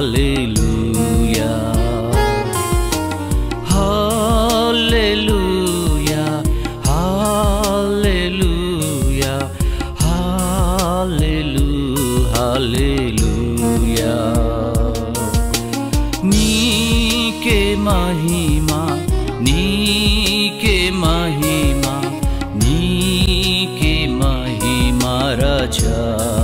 హల్లెలూయా హల్లెలూయా హల్లెలూయా హల్లెలూయా నీకే మహిమా నీకే మహిమా నీకే మహిమా రాజా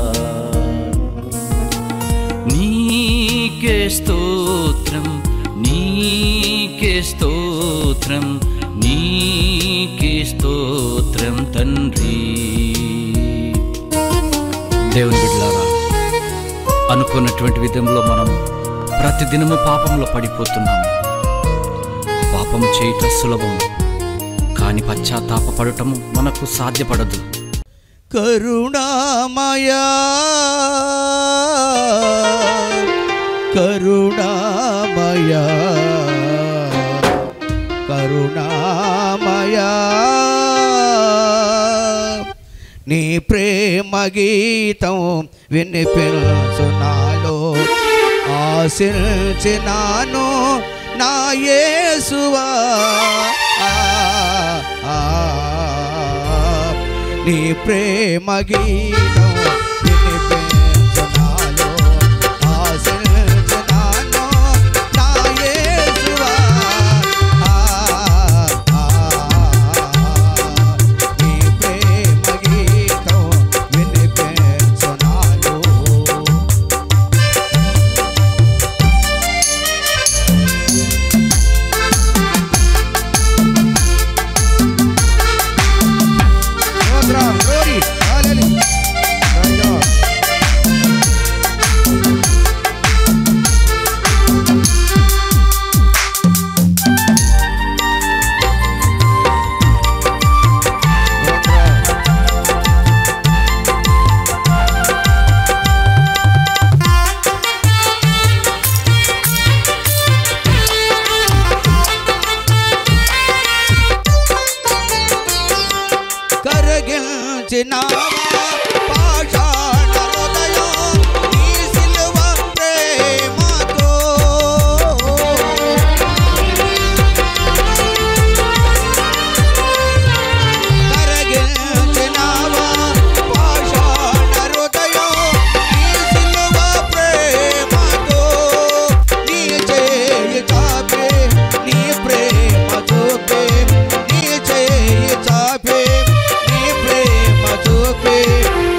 నీకే స్తోత్రం నీకే స్తోత్రం నీకే స్తోత్రం తండ్రి. దేవుని బిడ్డలారా, అనుకున్నటువంటి విధంలో మనం ప్రతిదినము పాపంలో పడిపోతున్నాము. పాపం చేయట సులభం, కానీ పశ్చాత్తాపపడటము మనకు సాధ్యపడదు. కరుణామయా కరుణామయా కరుణామయా నీ ప్రేమ గీతం వినిపించు నాలో, ఆశించినాను నా యేసువా. నీ ప్రేమ గీతం వినిపించు నాలో, ఆశించినాను నా యేసువా. నీ ప్రేమ గీతం వినిపించు నాలో. Glory, hallelujah. కరగించినావా పాషాణ హృదయం నీ సిలువ ప్రేమతో, కరగించినావా పాషాణ హృదయం నీ సిలువ ప్రేమతో. నీ చేయి చాపే నీ ప్రేమ చూపే, నీ చేయి చాపే నీ ప్రేమ చూపే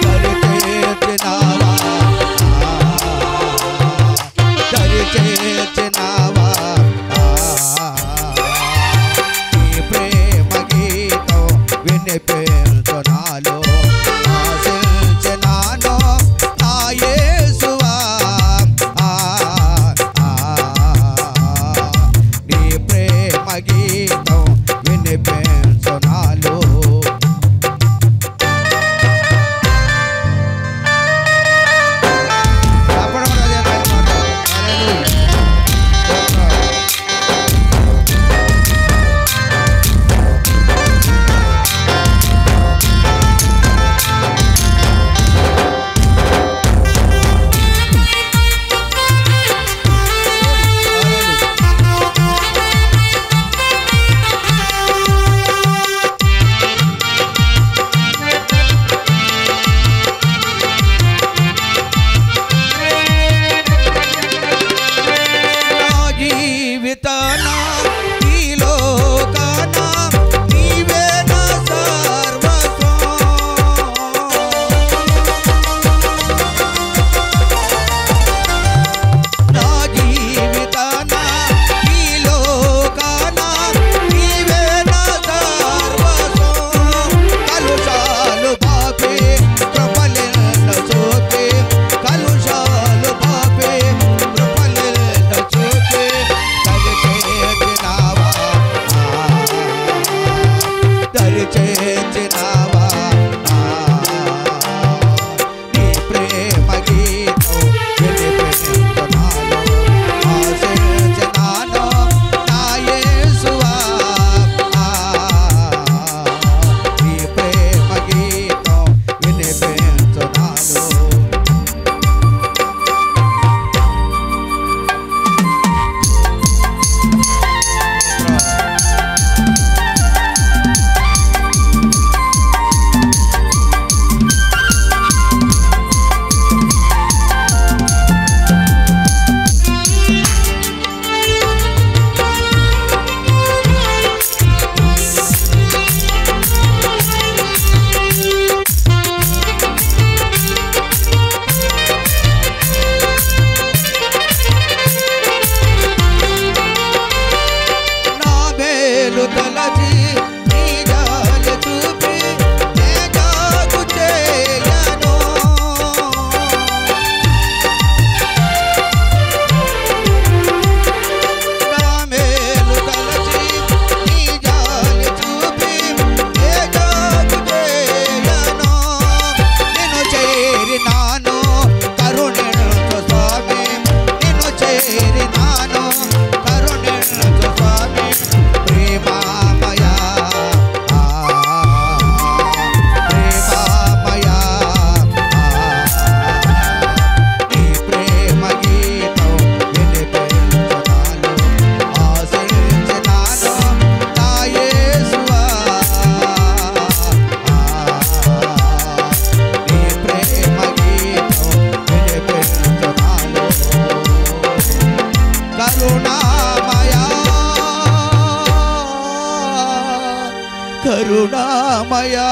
కరుణామయా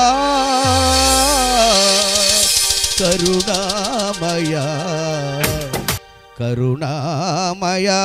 కరుణామయా కరుణామయా.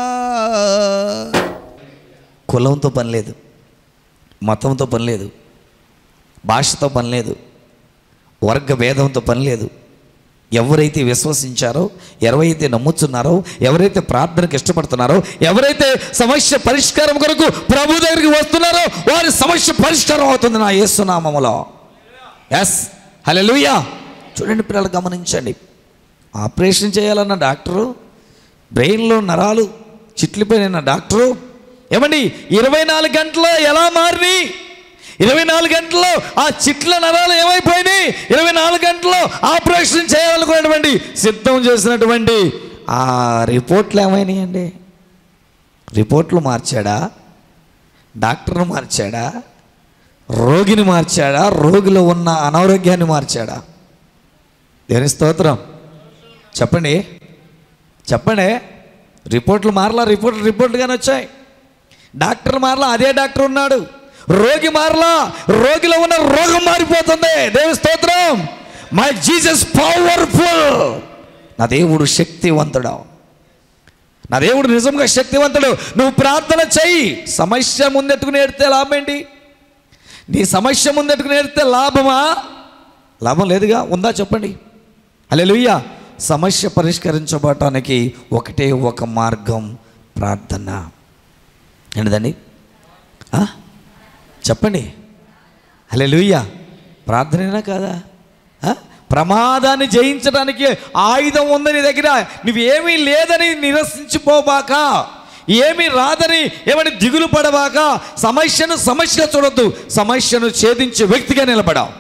కులంతో పని లేదు, మతంతో పని లేదు, భాషతో పని లేదు, వర్గ భేదంతో పని లేదు. ఎవరైతే విశ్వసించారో, ఎవరైతే నమ్ముతున్నారో, ఎవరైతే ప్రార్థనకు ఇష్టపడుతున్నారో, ఎవరైతే సమస్య పరిష్కారం కొరకు ప్రభు దగ్గరికి వస్తున్నారో వారి సమస్య పరిష్కారం అవుతుంది నా యేసు నామములో. ఎస్, హల్లెలూయా. చూడండి పిల్లలు, గమనించండి. ఆపరేషన్ చేయాలన్న డాక్టరు, బ్రెయిన్లో నరాలు చిట్లిపోయిన డాక్టరు, ఏమండి 24 గంటల్లో ఎలా మారిని, 24 గంటల్లో ఆ చిట్ల నరాలు ఏమైపోయినాయి, 24 గంటల్లో ఆపరేషన్ చేయాలనుకున్నటువంటి సిద్ధం చేసినటువంటి ఆ రిపోర్ట్లు ఏమైనాయండి? రిపోర్ట్లు మార్చాడా? డాక్టర్ను మార్చాడా? రోగిని మార్చాడా? రోగిలో ఉన్న అనారోగ్యాన్ని మార్చాడా? దేని స్తోత్రం చెప్పండి, చెప్పండి. రిపోర్ట్లు మారలా, రిపోర్ట్లుగానే వచ్చాయి. డాక్టర్ మారలా, అదే డాక్టర్ ఉన్నాడు. రోగి మారలా, రోగిలో ఉన్న రోగం మారిపోతుంది. దేవుని స్తోత్రం. My Jesus powerful. నా దేవుడు శక్తివంతుడు, నా దేవుడు నిజంగా శక్తివంతుడు. నువ్వు ప్రార్థన చెయ్యి. సమస్య ముందెట్టుకుని ఏడితే లాభం ఏంటి? నీ సమస్య ముందెట్టుకుని ఏడితే లాభమా? లాభం లేదుగా. ఉందా చెప్పండి. హల్లెలూయా. సమస్య పరిష్కరించబడటానికి ఒకటే ఒక మార్గం, ప్రార్థన. ఏంటిదండి? చెప్పండి. హల్లెలూయా. ప్రార్థనేనా కాదా? ప్రమాదాన్ని జయించడానికి ఆయుధం ఉంది నీ దగ్గర. నువ్వేమీ లేదని నిరసించిపోబాక, ఏమీ రాదని ఏమని దిగులు పడబాక. సమస్యను సమస్యగా చూడొద్దు, సమస్యను ఛేదించే వ్యక్తిగా నిలబడావు.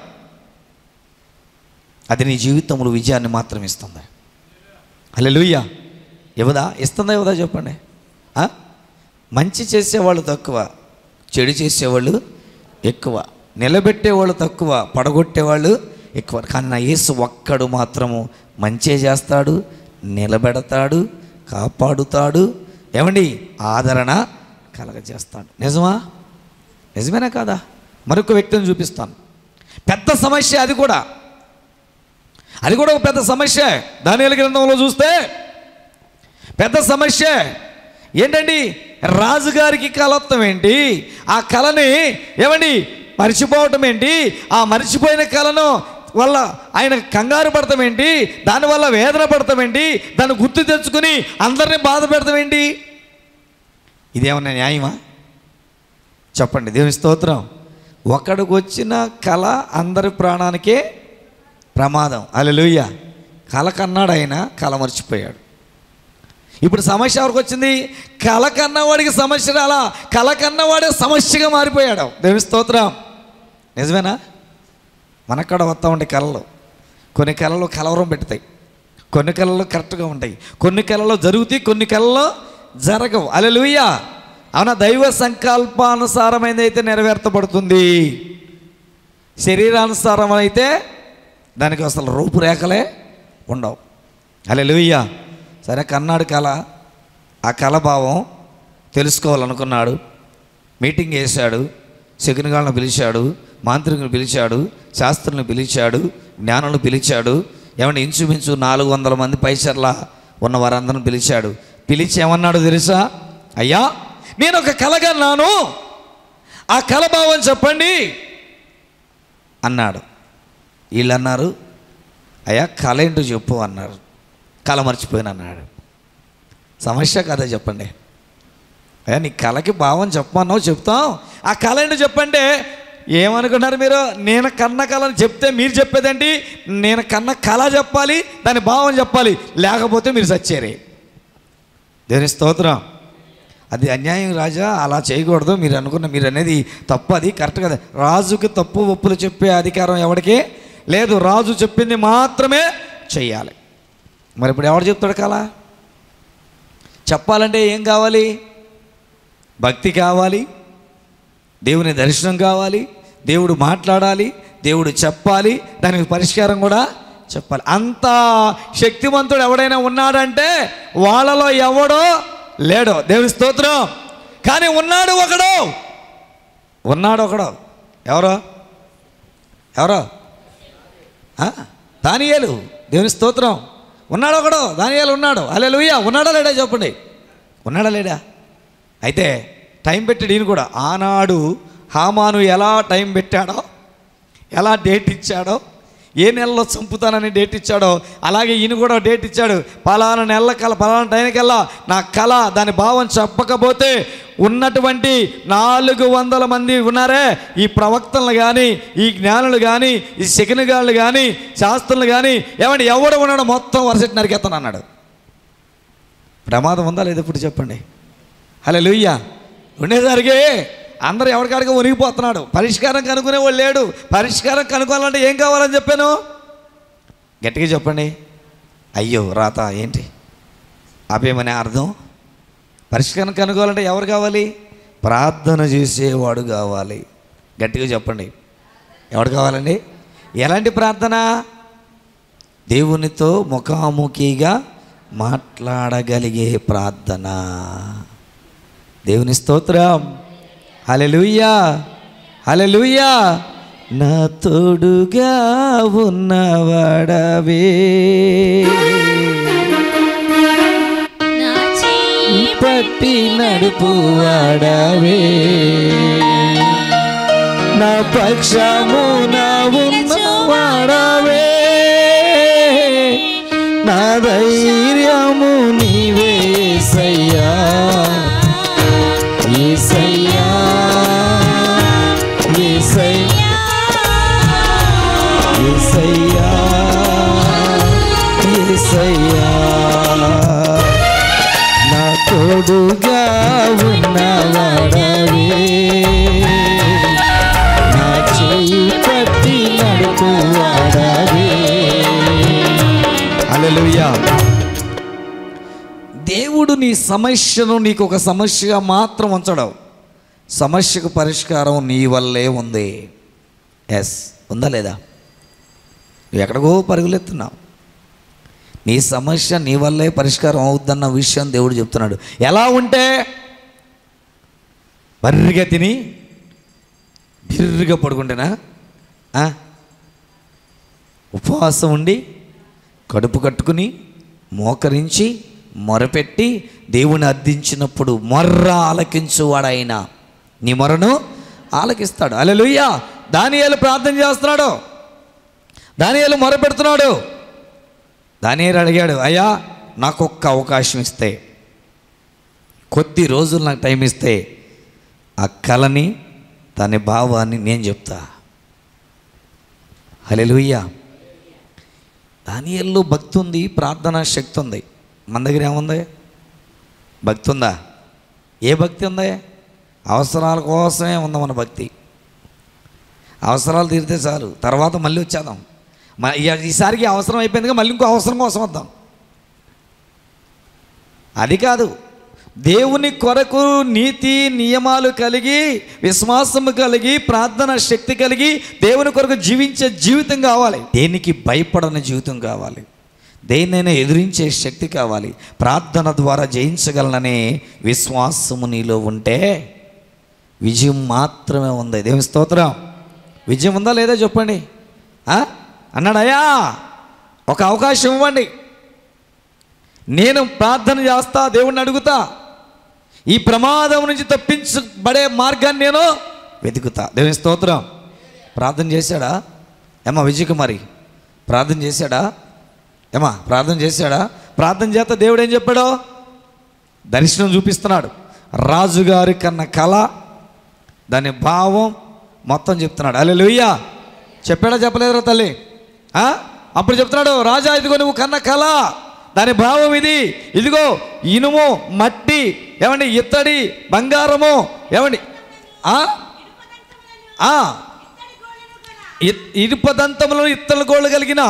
అది నీ జీవితంలో విజయాన్ని మాత్రం ఇస్తుంది. హల్లెలూయా. ఇవ్వదా? ఇస్తుందా ఇవ్వదా చెప్పండి. మంచి చేసేవాళ్ళు తక్కువ, చెడు చేసేవాళ్ళు ఎక్కువ. నిలబెట్టేవాళ్ళు తక్కువ, పడగొట్టేవాళ్ళు ఎక్కువ. కానీ నా యేసు ఒక్కడు మాత్రము మంచే చేస్తాడు, నిలబెడతాడు, కాపాడుతాడు, ఏమండి ఆదరణ కలగజేస్తాడు. నిజమా? నిజమేనా కాదా? మరొక వ్యక్తిని చూపిస్తాను. పెద్ద సమస్య అది కూడా ఒక పెద్ద సమస్య. దానియేలు గ్రంథంలో చూస్తే పెద్ద సమస్య ఏంటండి? రాజుగారికి కలత్వం ఏంటి? ఆ కళని ఏమండి మర్చిపోవటం ఏంటి? ఆ మర్చిపోయిన కళను వల్ల ఆయన కంగారు పడతాం ఏంటి? దానివల్ల వేదన పడతాం ఏంటి? దాన్ని గుర్తు తెచ్చుకుని అందరినీ బాధ పెడతాం ఏంటి? ఇదేమన్నా న్యాయమా చెప్పండి? దేవుని స్తోత్రం. ఒకడికి వచ్చిన కళ అందరి ప్రాణానికే ప్రమాదం. హల్లెలూయా. కళ కన్నాడు ఆయన, కళ మర్చిపోయాడు. ఇప్పుడు సమస్య ఎవరికి వచ్చింది? కళ కన్నవాడికి సమస్య రాలా, కళ కన్నవాడే సమస్యగా మారిపోయాడు. దేవుని స్తోత్రం. నిజమేనా? మనక్కడ వస్తూ ఉంటాయి కళలు. కొన్ని కళలు కలవరం పెడతాయి, కొన్ని కళలు కరెక్ట్గా ఉంటాయి, కొన్ని కళలు జరుగుతాయి, కొన్ని కళలు జరగవు. హల్లెలూయా. అవునా? దైవ సంకల్పానుసారమైనది అయితే నెరవేర్చబడుతుంది, శరీరానుసారం అయితే దానికి అసలు రూపురేఖలే ఉండవు. హల్లెలూయా. సరే, కన్నాడు కళ, ఆ కళ భావం తెలుసుకోవాలనుకున్నాడు. మీటింగ్ వేశాడు, శకునిగాళ్ళను పిలిచాడు, మాంత్రికుని పిలిచాడు, శాస్త్రులను పిలిచాడు, జ్ఞానులను పిలిచాడు. ఏమంటే ఇంచుమించు 400 మంది పైచర్ల ఉన్న వారందరిని పిలిచాడు. పిలిచి ఏమన్నాడు తెలుసా? అయ్యా, నేను ఒక కళ కన్నాను, ఆ కళ భావం చెప్పండి అన్నాడు. వీళ్ళు అన్నారు, అయ్యా కళ ఏంటో చెప్పు అన్నారు. కళ మర్చిపోయాను అన్నాడు. సమస్య కదా చెప్పండి. అయ్యా నీ కళకి భావం చెప్పమన్నావు, చెప్తాం, ఆ కళ ఏంటో చెప్పండి. ఏమనుకున్నారు మీరు? నేను కన్న కళని చెప్తే మీరు చెప్పేదేంటి? నేను కన్న కళ చెప్పాలి, దాని భావం చెప్పాలి, లేకపోతే మీరు చచ్చారే. దేవుని స్తోత్రం. అది అన్యాయం రాజా, అలా చేయకూడదు. మీరు అనేది తప్పు, అది కరెక్ట్ కదా. రాజుకి తప్పు ఒప్పులు చెప్పే అధికారం ఎవరికి లేదు. రాజు చెప్పింది మాత్రమే చెయ్యాలి. మరి ఇప్పుడు ఎవడు చెప్తాడు కళ? చెప్పాలంటే ఏం కావాలి? భక్తి కావాలి, దేవుని దర్శనం కావాలి, దేవుడు మాట్లాడాలి, దేవుడు చెప్పాలి, దానికి పరిష్కారం కూడా చెప్పాలి. అంత శక్తివంతుడు ఎవడైనా ఉన్నాడంటే వాళ్ళలో ఎవడో లేడో. దేవుని స్తోత్రం. కానీ ఉన్నాడు ఒకడు. ఎవరో దానియేలు. దేవుని స్తోత్రం. ఉన్నాడు ఒకడు, దానియేలు ఉన్నాడు. హల్లెలూయా. ఉన్నాడా లేడా చెప్పండి. ఉన్నాడా లేడా? అయితే టైం పెట్టాడు ఈయన కూడా. ఆనాడు హామాను ఎలా టైం పెట్టాడో, ఎలా డేట్ ఇచ్చాడో, ఏ నెలలో చంపుతానని డేట్ ఇచ్చాడో, అలాగే ఈయన కూడా డేట్ ఇచ్చాడు. పలానా నెలల కల పలానా టైంకల్లా నా కళ దాని భావం చెప్పకపోతే ఉన్నటువంటి 400 మంది ఉన్నారే, ఈ ప్రవక్తలు కానీ, ఈ జ్ఞానులు కానీ, ఈ శకునగాళ్ళు కానీ, శాస్త్రులు కానీ, ఏమంటే ఎవడు ఉన్నాడో మొత్తం వరుసటి నరికేస్తాను అన్నాడు. ప్రమాదం ఉందా లేదా ఇప్పుడు చెప్పండి. హల్లెలూయా. ఉండేసరికి అందరూ ఎవరికాడిగా ఉనిగిపోతున్నాడు. పరిష్కారం కనుక్కునేవాడు లేడు. పరిష్కారం కనుక్కోవాలంటే ఏం కావాలని చెప్పాను? గట్టిగా చెప్పండి. అయ్యో రాత ఏంటి ఆపేమనే అర్థం. పరిష్కారం కనుక్కోవాలంటే ఎవరు కావాలి? ప్రార్థన చేసేవాడు కావాలి. గట్టిగా చెప్పండి. ఎవడు కావాలండి? ఎలాంటి ప్రార్థన? దేవునితో ముఖాముఖిగా మాట్లాడగలిగే ప్రార్థన. దేవుని స్తోత్రం. హల్లెలూయా. హల్లెలూయా. నా తోడుగా ఉన్నవాడవే, పట్టి నడుపువాడవే, నా పక్షమున ఉన్నవాడవే, నా ధైర్యము నీవే యేసయ్యా, యేసయ్యా, యేసయ్యా, యేసయ్యా, యేసయ్యా, నా తోడుగా ఉన్నవాడవే, నా చేయి పట్టి నడుపువాడవే. హల్లెలూయా. దేవుడు నీ సమస్యను నీకు ఒక సమస్యగా మాత్రం ఉంచడం. సమస్యకు పరిష్కారం నీ వల్లే ఉంది. ఎస్, ఉందా లేదా? నువ్వు ఎక్కడికో పరుగులెత్తున్నావు. నీ సమస్య నీ వల్లే పరిష్కారం అవుద్దన్న విషయం దేవుడు చెప్తున్నాడు. ఎలా ఉంటే? బర్రిగా తిని బిర్రిగా పడుకుంటేనా? ఉపవాసం ఉండి కడుపు కట్టుకుని మోకరించి మొరపెట్టి దేవుని అర్థించినప్పుడు మొర్ర ఆలకించువాడైనా నీ మొరను ఆలకిస్తాడు. హల్లెలూయా. దానియేలు ప్రార్థన చేస్తున్నాడు. దానియేలు మొరపెడుతున్నాడు. దానియేలు అడిగాడు, అయ్యా నాకు ఒక్క అవకాశం ఇస్తే, కొద్ది రోజులు నాకు టైం ఇస్తే ఆ కళని దాని భావాన్ని నేను చెప్తా. హల్లెలూయా. దానియేలులో భక్తి ఉంది, ప్రార్థనా శక్తి ఉంది. మన దగ్గర ఏముంది? భక్తి ఉందా? ఏ భక్తి ఉంది? అవసరాల కోసమే ఉంది మన భక్తి. అవసరాలు తీరితే చాలు, తర్వాత మళ్ళీ వచ్చేద్దాం. ఈసారికి అవసరం అయిపోయిందిగా మళ్ళీ ఇంకో అవసరం కోసం వద్దాం. అది కాదు. దేవుని కొరకు నీతి నియమాలు కలిగి, విశ్వాసము కలిగి, ప్రార్థన శక్తి కలిగి, దేవుని కొరకు జీవించే జీవితం కావాలి. దేనికి భయపడని జీవితం కావాలి. దేన్నైనా ఎదిరించే శక్తి కావాలి. ప్రార్థన ద్వారా జయించగలననే విశ్వాసము నీలో ఉంటే విజయం మాత్రమే ఉంది. దేవుని స్తోత్రం. విజయం ఉందా లేదా చెప్పండి. అన్నాడయ్యా ఒక అవకాశం ఇవ్వండి, నేను ప్రార్థన చేస్తా, దేవుణ్ణి అడుగుతా, ఈ ప్రమాదం నుంచి తప్పించబడే మార్గాన్ని నేను వెతుకుతా. దేవుని స్తోత్రం. ప్రార్థన చేశాడా ఏమా విజయకుమారి? ప్రార్థన చేశాడా ఏమా? ప్రార్థన చేశాడా? ప్రార్థన చేత దేవుడు ఏం చెప్పాడో దర్శనం చూపిస్తున్నాడు. రాజుగారి కన్న కళ, దాని భావం మొత్తం చెప్తున్నాడు. హల్లెలూయా. చెప్పాడా చెప్పలేదురా తల్లి? అప్పుడు చెప్తున్నాడు, రాజా ఇదిగో నువ్వు కన్న కళ, దాని భావం ఇది. ఇదిగో ఇనుము, మట్టి, ఏమండి ఇత్తడి, బంగారము, ఏమండి ఇనుపదంతములను ఇత్తడి గోళ్ళు కలిగిన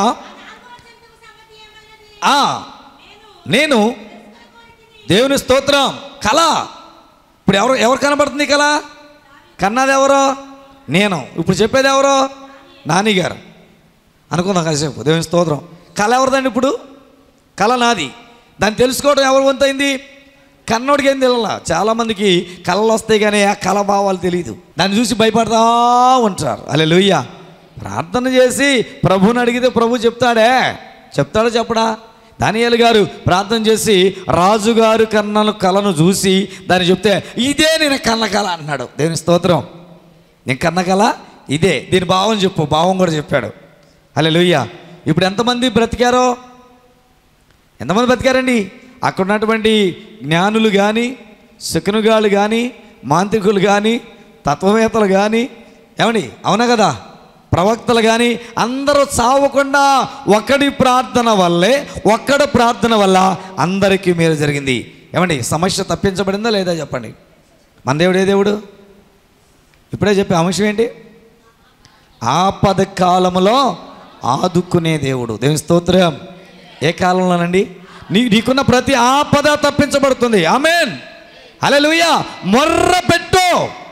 నేను దేవుని స్తోత్రం. కళ ఇప్పుడు ఎవరు కనబడుతుంది? కళ కన్నది ఎవరో? నేను. ఇప్పుడు చెప్పేది ఎవరో? నానిగారు అనుకుందాం కాసేపు. దేవుని స్తోత్రం. కళ ఎవరిదండి? ఇప్పుడు కళ నాది. దాన్ని తెలుసుకోవడం ఎవరు వంతైంది? కన్నోడికి ఏం తెలియాల. చాలామందికి కళలు వస్తాయి కానీ ఆ కళ భావాలు తెలియదు, దాన్ని చూసి భయపడతా ఉంటారు. హల్లెలూయా. ప్రార్థన చేసి ప్రభుని అడిగితే ప్రభు చెప్తాడా చెప్పడా? దానియేలు గారు ప్రార్థన చేసి రాజుగారు కళను చూసి దాన్ని చెప్తే ఇదే నేను కన్న కళ అన్నాడు. దేవుని స్తోత్రం. నేను కన్న కళ ఇదే, దీని భావం చెప్పు. భావం కూడా చెప్పాడు. హల్లెలూయా. ఇప్పుడు ఎంతమంది బ్రతికారో, ఎంతమంది బ్రతికారండి? అక్కడ ఉన్నటువంటి జ్ఞానులు కానీ, శకునుగాలు కానీ, మాంత్రికులు కానీ, తత్వవేత్తలు కానీ, ఏమండి అవునా కదా, ప్రవక్తలు కానీ అందరూ చావకుండా ఒక్కడి ప్రార్థన వల్ల అందరికీ మేలు జరిగింది. ఏమండి సమస్య తప్పించబడిందా లేదా చెప్పండి? మన దేవుడు ఏ దేవుడు? ఇప్పుడే చెప్పే అంశం ఏంటి? ఆపద కాలంలో ఆదుకునే దేవుడు. దేవుని స్తోత్రం. ఏ కాలంలోనండి? నీకున్న ప్రతి ఆపద తప్పించబడుతుంది. ఆమేన్. హల్లెలూయా. మొర్ర పెట్టు.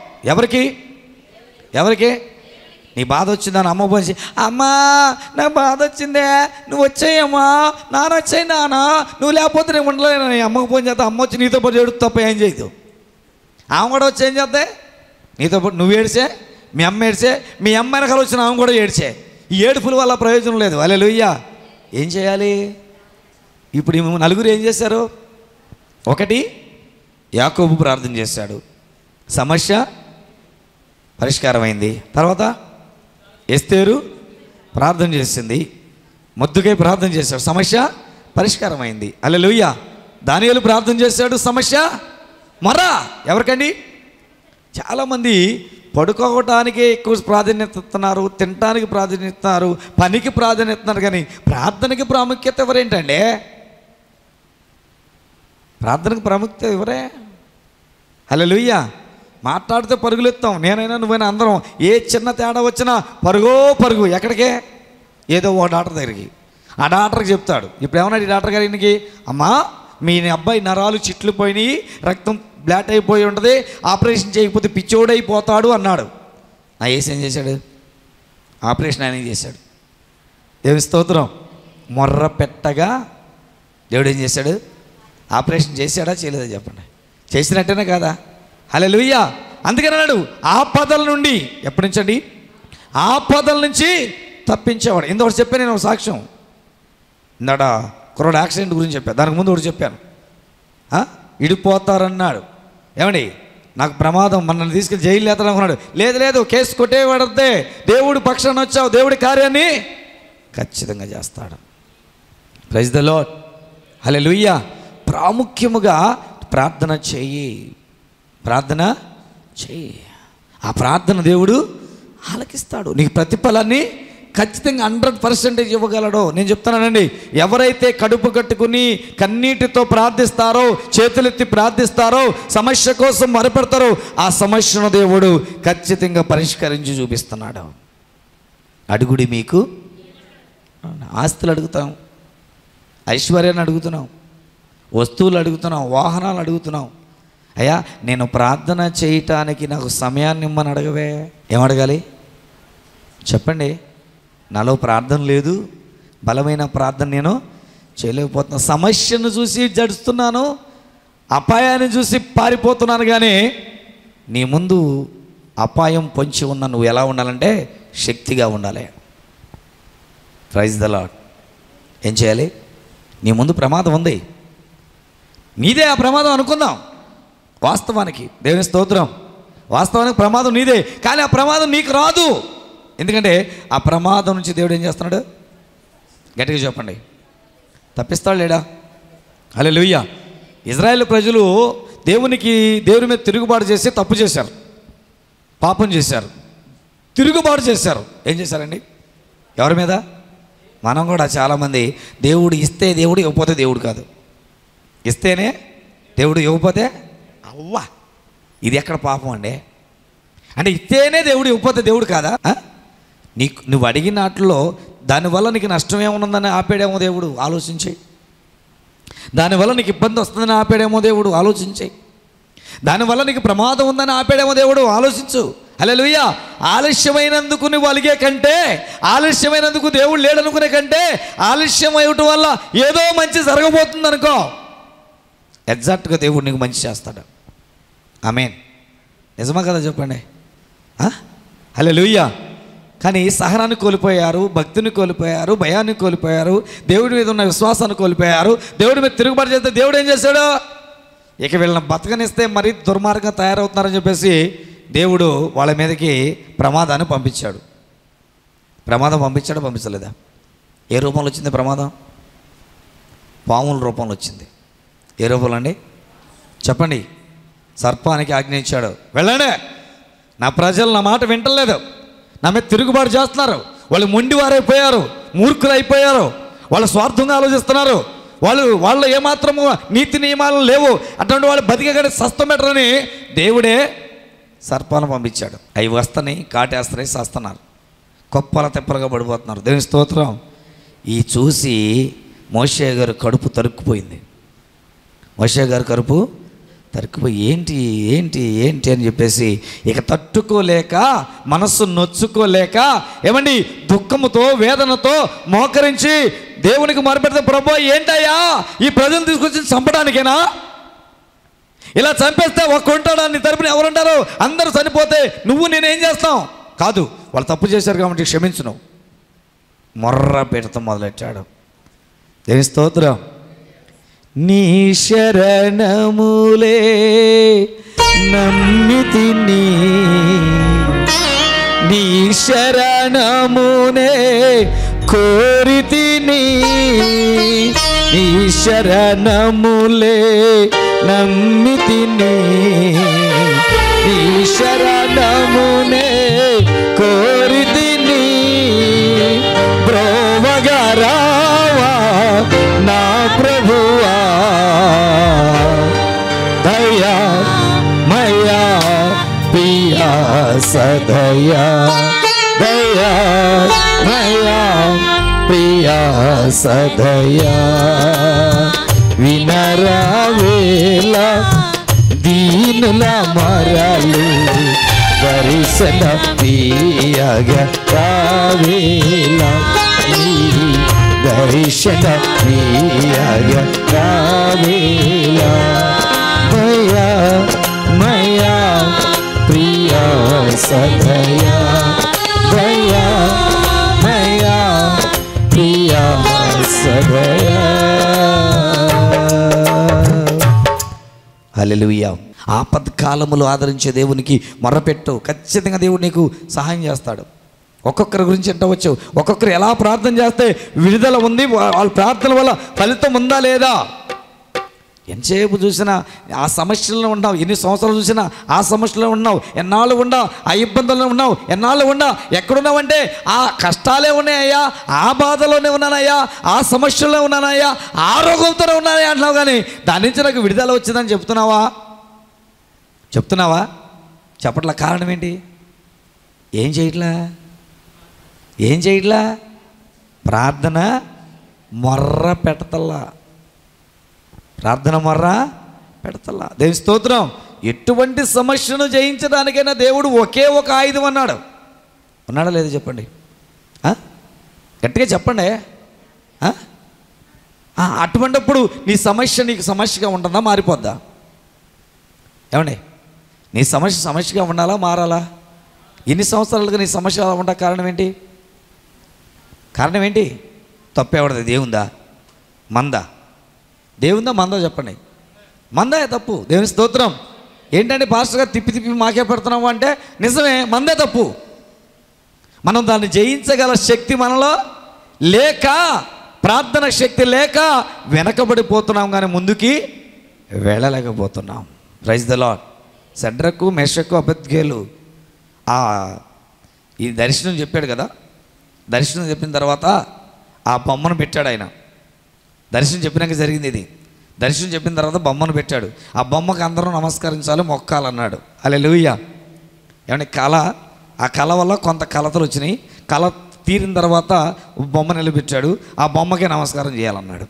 ఎవరికి? నీ బాధ వచ్చిందని అమ్మ పోసి, అమ్మా నా బాధ వచ్చిందే, నువ్వు వచ్చాయమ్మా, నాన్న వచ్చాయి, నాన్న నువ్వు లేకపోతే నేను ఉండలేను. నీ అమ్మకు ఫోన్ చేస్తా, అమ్మ వచ్చి నీతో పాటు ఏడుపు తప్ప ఏం చేయదు. ఆమె కూడా వచ్చి ఏం చేద్దే? నీతో పాటు నువ్వు ఏడ్చే, మీ అమ్మ ఏడ్చే, మీ అమ్మ వెనకాల వచ్చిన ఆమె కూడా ఏడ్చే. ఈ ఏడుపుల వల్ల ప్రయోజనం లేదు. హల్లెలూయా. ఏం చేయాలి? ఇప్పుడు ఈ నలుగురు ఏం చేశారు? ఒకటి, యాకోబు ప్రార్థన చేశాడు, సమస్య పరిష్కారమైంది. తర్వాత ఎస్తేరు ప్రార్థన చేసింది, మొద్దుకై ప్రార్థన చేశాడు, సమస్య పరిష్కారమైంది. హల్లెలూయా. దానియేలు ప్రార్థన చేశాడు, సమస్య ఎవరికండి? చాలామంది పడుకోవటానికే ఎక్కువ ప్రాధాన్యత ఇస్తున్నారు, తినటానికి ప్రాధాన్యత ఇస్తున్నారు, పనికి ప్రాధాన్యత ఇస్తున్నారు, కానీ ప్రార్థనకి ప్రాముఖ్యత ఎవరేంటండి? ప్రార్థనకు ప్రాముఖ్యత ఎవరే? హల్లెలూయా. మాట్లాడితే పరుగులెత్తాం, నేనైనా నువ్వైనా అందరం. ఏ చిన్న తేడా వచ్చినా పరుగు. ఎక్కడికే? ఏదో ఓ డాక్టర్ దగ్గరికి. ఆ డాక్టర్కి చెప్తాడు. ఇప్పుడు ఏమన్నాడు ఈ డాక్టర్ గారికి? అమ్మా మీ అబ్బాయి నరాలు చిట్లు పోయినాయి, రక్తం బ్లాట్ అయిపోయి ఉంటుంది, ఆపరేషన్ చేయకపోతే పిచ్చోడైపోతాడు అన్నాడు. నా ఏం చేశాడు? ఆపరేషన్ ఆయన చేశాడు. దేవుని స్తోత్రం. మొర్ర పెట్టగా దేవుడు ఏం చేశాడు? ఆపరేషన్ చేశాడా చేయలేదా చెప్పండి? చేసినట్టేనే కాదా? హల్లెలూయా. అందుకని అన్నాడు ఆపదల నుండి. ఎప్పటి నుంచి అండి? ఆపదల నుంచి తప్పించేవాడు. ఇంకొకటి చెప్పాను నేను, ఒక సాక్ష్యం. ఇందాడ కుర్రాడు యాక్సిడెంట్ గురించి చెప్పాను, దానికి ముందు ఒకటి చెప్పాను. ఇడిపోతారన్నాడు. ఏమండి నాకు ప్రమాదం, మనల్ని తీసుకెళ్ళి జైలు లేతాడనుకున్నాడు. లేదు కేసు కొట్టేవాడద్దే, దేవుడి పక్షాన వచ్చావు, దేవుడి కార్యాన్ని ఖచ్చితంగా చేస్తాడు. Praise the lord. హల్లెలూయా. ప్రాముఖ్యముగా ప్రార్థన చెయ్యి. ఆ ప్రార్థన దేవుడు ఆలకిస్తాడు. నీకు ప్రతిఫలాన్ని ఖచ్చితంగా 100% ఇవ్వగలడు. నేను చెప్తానండి, ఎవరైతే కడుపు కట్టుకుని కన్నీటితో ప్రార్థిస్తారో, చేతులెత్తి ప్రార్థిస్తారో, సమస్య కోసం మొరపెడతారో, ఆ సమస్యను దేవుడు ఖచ్చితంగా పరిష్కరించి చూపిస్తున్నాడు. అడుగుడి మీకు. ఆస్తులు అడుగుతాం, ఐశ్వర్యాన్ని అడుగుతున్నాం, వస్తువులు అడుగుతున్నాం, వాహనాలు అడుగుతున్నాం. అయ్యా నేను ప్రార్థన చేయటానికి నాకు సమయాన్ని ఇమ్మని అడగవే. ఏమడగాలి చెప్పండి? నాలో ప్రార్థన లేదు, బలమైన ప్రార్థన నేను చేయలేకపోతున్నాను, సమస్యను చూసి జడుస్తున్నాను, అపాయాన్ని చూసి పారిపోతున్నాను. కానీ నీ ముందు అపాయం పొంచి ఉన్న నువ్వు ఎలా ఉండాలంటే శక్తిగా ఉండాలి. Praise the lord. ఏం చేయాలి? నీ ముందు ప్రమాదం ఉంది, నీదే ఆ ప్రమాదం అనుకుందాం. వాస్తవానికి దేవుని స్తోత్రం, వాస్తవానికి ప్రమాదం నీదే, కానీ ఆ ప్రమాదం నీకు రాదు. ఎందుకంటే ఆ ప్రమాదం నుంచి దేవుడు ఏం చేస్తున్నాడు? గట్టిగా చెప్పండి, తప్పిస్తాడు లేడా? హల్లెలూయా. ఇజ్రాయేల్ ప్రజలు దేవుని మీద తిరుగుబాటు చేసి తప్పు చేశారు, పాపం చేశారు, తిరుగుబాటు చేశారు. ఏం చేశారండి? ఎవరి మీద? మనం కూడా చాలామంది దేవుడు ఇస్తే దేవుడు, ఇవ్వకపోతే దేవుడు కాదు. ఇస్తేనే దేవుడు, ఇవ్వకపోతే అవ్వా. ఇది ఎక్కడ పాపం అండి? అంటే ఇస్తేనే దేవుడు, ఇవ్వకపోతే దేవుడు కాదా? నువ్వు అడిగిన వాటిలో దానివల్ల నీకు నష్టం ఏముందని ఆపేడేమో దేవుడు, ఆలోచించి. దానివల్ల నీకు ఇబ్బంది వస్తుందని ఆపేడేమో దేవుడు, ఆలోచించి. దానివల్ల నీకు ప్రమాదం ఉందని ఆపేడేమో దేవుడు, ఆలోచించు. హల్లెలూయా. ఆలస్యమైనందుకు నువ్వు అలిగే కంటే, ఆలస్యమైనందుకు దేవుడు లేడనుకునే కంటే, ఆలస్యం అయ్యటం వల్ల ఏదో మంచి జరగబోతుంది అనుకో. ఎగ్జాక్ట్గా దేవుడు నీకు మంచి చేస్తాడు. ఆమేన్. నిజమా కదా చెప్పండి? హల్లెలూయా. కానీ సహనాన్ని కోల్పోయారు, భక్తిని కోల్పోయారు, భయాన్ని కోల్పోయారు, దేవుడి మీద ఉన్న విశ్వాసాన్ని కోల్పోయారు. దేవుడి మీద తిరుగుబాటు చేస్తే దేవుడు ఏం చేశాడు? ఇక వీళ్ళని బతకనిస్తే మరీ దుర్మార్గంగా తయారవుతున్నారని చెప్పేసి దేవుడు వాళ్ళ మీదకి ప్రమాదాన్ని పంపించాడు. ప్రమాదం పంపించాడా, పంపించలేదా? ఏ రూపంలో వచ్చింది ప్రమాదం? పాముల రూపంలో వచ్చింది. ఏ రూపంలో అండి చెప్పండి? సర్పానికి ఆజ్ఞ ఇచ్చాడు, వెళ్ళండి, నా ప్రజలు నా మాట వింటలేదు, నా మీద తిరుగుబాటు చేస్తున్నారు, వాళ్ళు మొండివారైపోయారు, మూర్ఖులు అయిపోయారు, వాళ్ళు స్వార్థంగా ఆలోచిస్తున్నారు, వాళ్ళు ఏమాత్రము నీతి నియమాలు లేవు, అటువంటి వాళ్ళు బతికే సస్తం బెటరని దేవుడే సర్పాలను పంపించాడు. అవి వస్తని కాటేస్తాయి, సస్తున్నారు, కొప్పల తెప్పలుగా పడిపోతున్నారు. దేవుని స్తోత్రం. ఈ చూసి మోషే గారు కడుపు తరుక్కుపోయింది. మోషే గారు కడుపు తరుక్కుపోయి ఏంటి ఏంటి ఏంటి అని చెప్పేసి ఇక తట్టుకోలేక, మనస్సు నొచ్చుకోలేక, ఏమండి దుఃఖముతో వేదనతో మోకరించి దేవునికి మొరపెడితే, ప్రభువా ఏంటయ్యా ఈ ప్రజలు తీసుకొచ్చి చంపడానికేనా? ఇలా చంపేస్తే ఒక్క ఉంటాడా నీ తరపున? ఎవరుంటారు? అందరూ చనిపోతే నువ్వు నేనేం చేస్తాం? కాదు, వాళ్ళు తప్పు చేశారు కాబట్టి క్షమించును. మొర్ర పెడతాం మొదలెట్టాడు. దేవుని స్తోత్రం. నీ శరణములే నమ్మితిని, నీ శరణమునే కోరితిని, నీ శరణములే నమ్మితిని, నీ శరణమునే కోరితిని, బ్రోవగరావా నా ప్రభువా, దయా మయా పియా సదయా, దయా మయా ప్రియా సదయా, వినరావేళ దీనుల మరలు దర్శన ప్రియగా రావేళ, దర్శన ప్రియగా రావేళ, మయా మయా ప్రియా సదయా, దయా మయా ప్రియా సదయా. హల్లెలూయా. ఆపత్కాలములు ఆదరించే దేవునికి మొర్రపెట్టు, ఖచ్చితంగా దేవుడు నీకు సహాయం చేస్తాడు. ఒక్కొక్కరి గురించి ఎంటవచ్చు, ఒక్కొక్కరు ఎలా ప్రార్థన చేస్తే విడుదల ఉంది, వాళ్ళ ప్రార్థన వల్ల ఫలితం ఉందా లేదా? ఎంతసేపు చూసినా ఆ సమస్యల్లో ఉన్నావు, ఎన్ని సంవత్సరాలు చూసినా ఆ సమస్యలో ఉన్నావు, ఎన్నాళ్ళు ఉన్నావు ఆ ఇబ్బందుల్లో ఉన్నావు, ఎన్నాళ్ళు ఉన్నావు, ఎక్కడున్నావంటే ఆ కష్టాలే ఉన్నాయ్యా, ఆ బాధలోనే ఉన్నానయ్యా, ఆ సమస్యల్లో ఉన్నానయ్యా, ఆ రోగంతోనే ఉన్నానయ్యా అంటున్నావు. కానీ దాని నుంచి నాకు విడుదల వచ్చిందని చెప్తున్నావా? చెప్పట్లా. కారణం ఏంటి? ఏం చేయట్లా? ప్రార్థన మొర్ర పెడతల్లా, దేవుని స్తోత్రం. ఎటువంటి సమస్యను జయించడానికైనా దేవుడు ఒకే ఒక ఆయుధం అన్నాడు. ఉన్నాడా లేదా చెప్పండి? గట్టిగా చెప్పండి. అటువంటిప్పుడు నీ సమస్య నీకు సమస్యగా ఉంటుందా, మారిపోద్దా? ఏమండి, నీ సమస్యగా ఉండాలా, మారాలా? ఎన్ని సంవత్సరాలుగా నీ సమస్య అలా ఉండ కారణం ఏంటి? తప్పెవడది? దేవుందా మందా? దేవుందా మందా చెప్పండి? మందే తప్పు. దేవుని స్తోత్రం. ఏంటంటే పాస్టర్ గారు తిప్పి మాకే పెడుతున్నాము అంటే నిజమే, మందే తప్పు. మనం దాన్ని జయించగల శక్తి మనలో లేక, ప్రార్థన శక్తి లేక వెనకబడిపోతున్నాం, కానీ ముందుకి వెళ్ళలేకపోతున్నాం. Praise the lord. షడ్రకు మెషకు అబేద్నెగోలు ఈ దర్శనం చెప్పాడు కదా. దర్శనం చెప్పిన తర్వాత ఆ బొమ్మను పెట్టాడు ఆయన. దర్శనం చెప్పినాక జరిగింది ఇది. దర్శనం చెప్పిన తర్వాత బొమ్మను పెట్టాడు. ఆ బొమ్మకు అందరూ నమస్కరించాలి, మొక్కాలన్నాడు. హల్లెలూయా. ఏమంటే ఆ కళ వల్ల కొంత కలతలు వచ్చినాయి. కళ తీరిన తర్వాత బొమ్మ నిలబెట్టాడు, ఆ బొమ్మకే నమస్కారం చేయాలన్నాడు.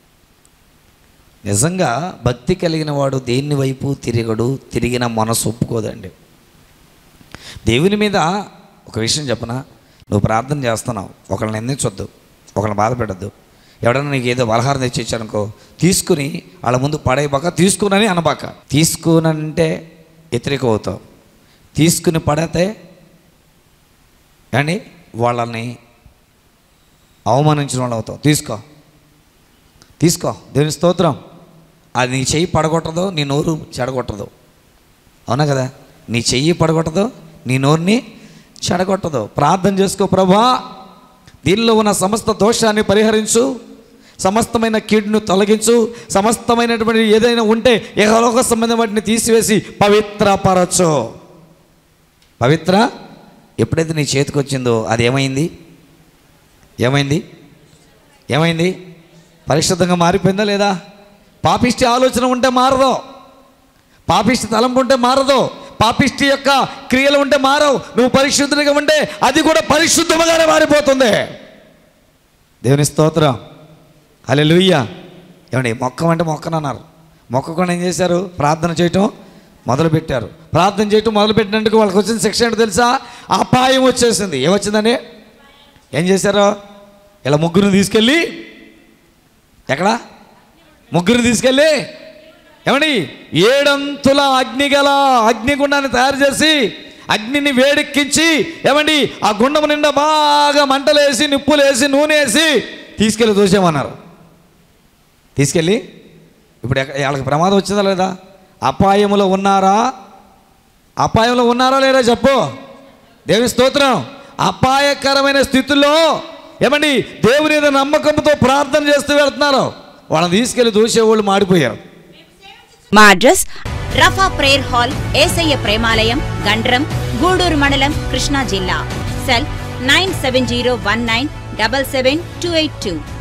నిజంగా భక్తి కలిగిన వాడు దేన్ని వైపు తిరగడు, తిరిగిన మనసు ఒప్పుకోదండి. దేవుని మీద ఒక విషయం చెప్పనా, నువ్వు ప్రార్థన చేస్తున్నావు, ఒకళ్ళని నిందించొద్దు, ఒకళ్ళని బాధ పెట్టద్దు. ఎవడన్నా నీకు ఏదో పలహారం తెచ్చి ఇచ్చారనుకో, తీసుకుని వాళ్ళ ముందు పడేయబాక, తీసుకునని అనబాక. తీసుకునంటే వ్యతిరేకం అవుతావు, తీసుకుని పడితే అండి వాళ్ళని అవమానించిన వాళ్ళు అవుతావు. తీసుకో దేవుని స్తోత్రం. అది నీ చెయ్యి పడగొట్టదు, నీ నోరు చెడగొట్టదు. అవునా కదా? నీ చెయ్యి పడగొట్టదు, నీ నోరుని చెడగొట్టదు. ప్రార్థన చేసుకో, ప్రభువా దీనిలో ఉన్న సమస్త దోషాన్ని పరిహరించు, సమస్తమైన కీడును తొలగించు, సమస్తమైనటువంటి ఏదైనా ఉంటే యెహోవా సంబంధం వాటిని తీసివేసి పవిత్రపరచు. పవిత్ర ఎప్పుడైతే నీ చేతికి వచ్చిందో అది ఏమైంది? పరిశుద్ధంగా మారిపోయిందా లేదా? పాపిష్టి ఆలోచన ఉంటే మారదు, పాపిష్టి తలంపు ఉంటే మారదు, పాపిష్టి యొక్క క్రియలు ఉంటే మారవు. నువ్వు పరిశుద్ధంగా ఉంటే అది కూడా పరిశుద్ధంగానే మారిపోతుంది. దేవుని స్తోత్రం. హల్లెలూయా. ఏమండి, మొక్కమంటే మొక్కనన్నారు. మొక్కకుండా ఏం చేశారు? ప్రార్థన చేయటం మొదలుపెట్టారు. ప్రార్థన చేయటం మొదలుపెట్టినందుకు వాళ్ళకి వచ్చిన శిక్ష ఏంటో తెలుసా? అపాయం వచ్చేసింది. ఏమొచ్చిందని ఏం చేశారు? ఇలా ముగ్గురిని తీసుకెళ్ళి ఏమండి 7 అంతుల అగ్నిగుండాన్ని తయారు చేసి అగ్నిని వేడెక్కించి ఏమండి ఆ గుండం నిండా బాగా మంటలేసి నిప్పులేసి నూనె వేసి తీసుకెళ్ళి దూసేమన్నారు. తీసుకెళ్ళి ఇప్పుడు వాళ్ళకి ప్రమాదం వచ్చిందా లేదా? అపాయంలో ఉన్నారా లేదా చెప్పు. దేవుని స్తోత్రం. అపాయకరమైన స్థితిలో ఏమండి దేవుని మీద నమ్మకంతో ప్రార్థన చేస్తూ వెళ్తున్నారు. వాళ్ళని తీసుకెళ్లి దూసేవాళ్ళు మాడిపోయారు. మా address Rapha prayer hall, Yesayya Premalayam, Gandram, Gudur మండలం, కృష్ణా జిల్లా. సెల్ 9701977282.